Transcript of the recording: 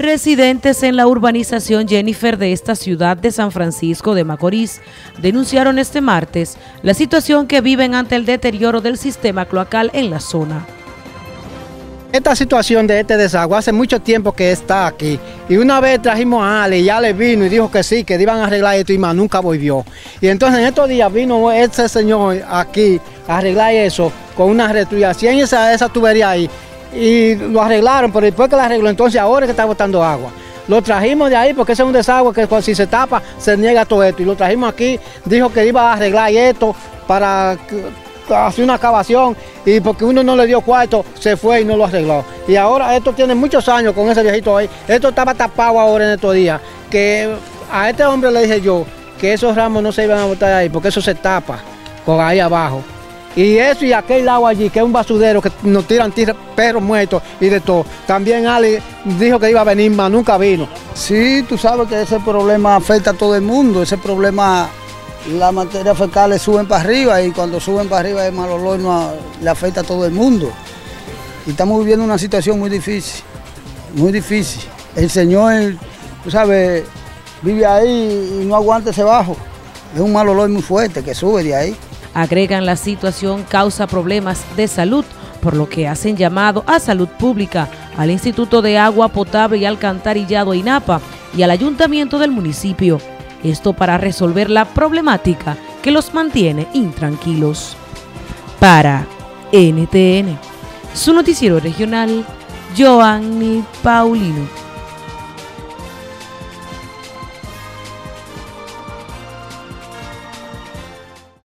Residentes en la urbanización Jennifer de esta ciudad de San Francisco de Macorís denunciaron este martes la situación que viven ante el deterioro del sistema cloacal en la zona. Esta situación de este desagüe hace mucho tiempo que está aquí y una vez trajimos a Ale y Ale vino y dijo que sí, que iban a arreglar esto y más nunca volvió. Y entonces en estos días vino ese señor aquí a arreglar eso con una retuyación y esa tubería ahí. Y lo arreglaron, pero después que lo arregló, entonces ahora es que está botando agua. Lo trajimos de ahí porque ese es un desagüe que si se tapa se niega todo esto. Y lo trajimos aquí, dijo que iba a arreglar esto para hacer una excavación y porque uno no le dio cuarto, se fue y no lo arregló. Y ahora esto tiene muchos años con ese viejito ahí. Esto estaba tapado ahora en estos días. Que a este hombre le dije yo que esos ramos no se iban a botar ahí porque eso se tapa con ahí abajo. Y eso y aquel lado allí, que es un basurero que nos tiran perros muertos y de todo. También Ale dijo que iba a venir, mas nunca vino. Sí, tú sabes que ese problema afecta a todo el mundo. Ese problema, las materias fecales suben para arriba y cuando suben para arriba el mal olor le afecta a todo el mundo. Y estamos viviendo una situación muy difícil, muy difícil. El señor, tú sabes, vive ahí y no aguanta ese bajo. Es un mal olor muy fuerte que sube de ahí. Agregan, la situación causa problemas de salud, por lo que hacen llamado a Salud Pública, al Instituto de Agua Potable y Alcantarillado INAPA y al Ayuntamiento del municipio. Esto para resolver la problemática que los mantiene intranquilos. Para NTN, su noticiero regional, Joanny Paulino.